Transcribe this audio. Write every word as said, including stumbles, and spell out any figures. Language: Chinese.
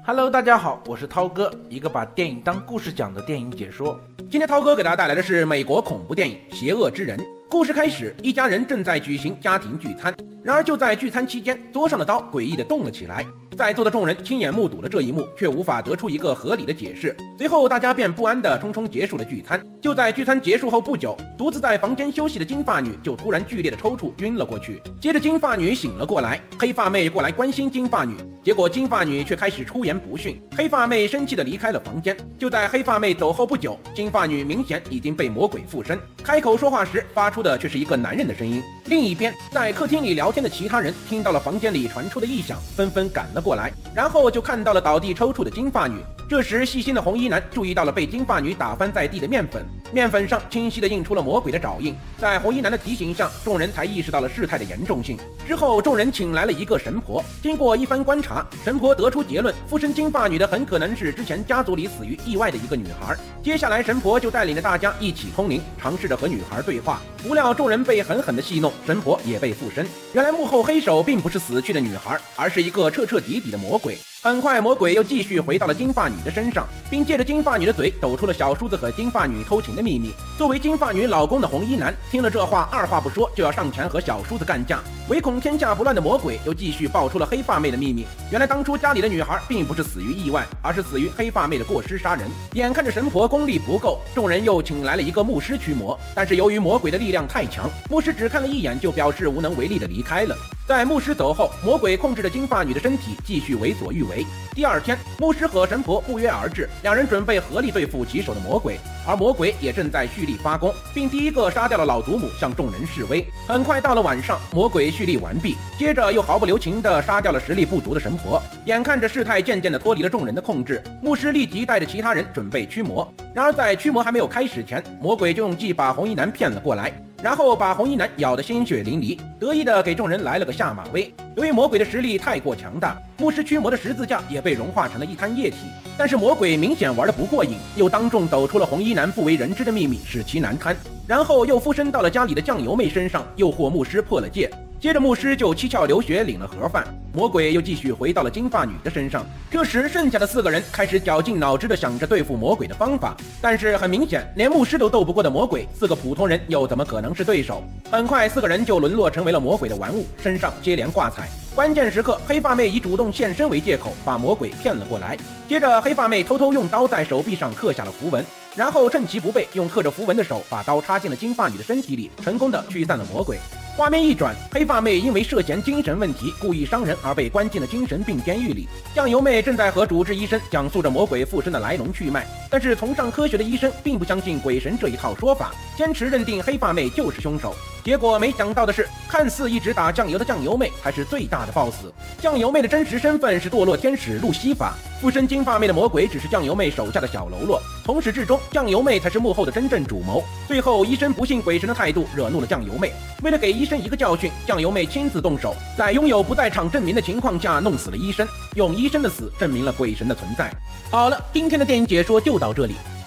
Hello， 大家好，我是涛哥，一个把电影当故事讲的电影解说。今天涛哥给大家带来的是美国恐怖电影《邪恶之人》。故事开始，一家人正在举行家庭聚餐，然而就在聚餐期间，桌上的刀诡异地动了起来。在座的众人亲眼目睹了这一幕，却无法得出一个合理的解释。随后大家便不安地匆匆结束了聚餐。就在聚餐结束后不久，独自在房间休息的金发女就突然剧烈的抽搐晕了过去。接着金发女醒了过来，黑发妹过来关心金发女，结果金发女却开始出言不逊。黑发妹生气地离开了房间。就在黑发妹走后不久，金发女明显已经被魔鬼附身，开口说话时发出的却是一个男人的声音。另一边，在客厅里聊天的其他人听到了房间里传出的异响，纷纷赶了过来，然后就看到了倒地抽搐的金发女。这时细心的红衣男注意到了被金发女打翻在地的面粉，面粉上清晰地印出了魔鬼的爪印。在红衣男的提醒下，众人才意识到了事态的严重性。之后众人请来了一个神婆，经过一番观察，神婆得出结论，附身金发女的很可能是之前家族里死于意外的一个女孩。接下来神婆就带领着大家一起通灵，尝试着和女孩对话。不料众人被狠狠地戏弄，神婆也被附身。原来幕后黑手并不是死去的女孩，而是一个彻彻底底的魔鬼。很快魔鬼又继续回到了金发女的身上，并借着金发女的嘴抖出了小叔子和金发女偷情的秘密。作为金发女老公的红衣男听了这话，二话不说就要上前和小叔子干架。唯恐天下不乱的魔鬼又继续爆出了黑发妹的秘密。原来当初家里的女孩并不是死于意外，而是死于黑发妹的过失杀人。眼看着神婆功力不够，众人又请来了一个牧师驱魔，但是由于魔鬼的力量太强，牧师只看了一眼就表示无能为力的离开了。在牧师走后，魔鬼控制着金发女的身体继续为所欲为。第二天，牧师和神婆不约而至，两人准备合力对付棘手的魔鬼，而魔鬼也正在蓄力发功，并第一个杀掉了老祖母，向众人示威。很快到了晚上，魔鬼蓄力完毕，接着又毫不留情地杀掉了实力不足的神婆。眼看着事态渐渐地脱离了众人的控制，牧师立即带着其他人准备驱魔。然而在驱魔还没有开始前，魔鬼就用计把红衣男骗了过来，然后把红衣男咬得鲜血淋漓，得意地给众人来了个下马威。由于魔鬼的实力太过强大，牧师驱魔的十字架也被融化成了一滩液体。但是魔鬼明显玩得不过瘾，又当众抖出了红衣男不为人知的秘密，使其难堪。然后又附身到了家里的酱油妹身上，诱惑牧师破了戒。接着牧师就七窍流血领了盒饭，魔鬼又继续回到了金发女的身上。这时剩下的四个人开始绞尽脑汁地想着对付魔鬼的方法，但是很明显，连牧师都斗不过的魔鬼，四个普通人又怎么可能是对手？很快四个人就沦落成为了魔鬼的玩物，身上接连挂彩。关键时刻，黑发妹以主动现身为借口，把魔鬼骗了过来。接着黑发妹偷偷用刀在手臂上刻下了符文，然后趁其不备，用刻着符文的手把刀插进了金发女的身体里，成功的驱散了魔鬼。画面一转，黑发妹因为涉嫌精神问题故意伤人而被关进了精神病监狱里。酱油妹正在和主治医生讲述着魔鬼附身的来龙去脉，但是崇尚科学的医生并不相信鬼神这一套说法，坚持认定黑发妹就是凶手。结果没想到的是，看似一直打酱油的酱油妹才是最大的 boss。 酱油妹的真实身份是堕落天使路西法，附身金发妹的魔鬼只是酱油妹手下的小喽啰，从始至终酱油妹才是幕后的真正主谋。最后医生不信鬼神的态度惹怒了酱油妹，为了给医生一个教训，酱油妹亲自动手，在拥有不在场证明的情况下弄死了医生，用医生的死证明了鬼神的存在。好了，今天的电影解说就到这里，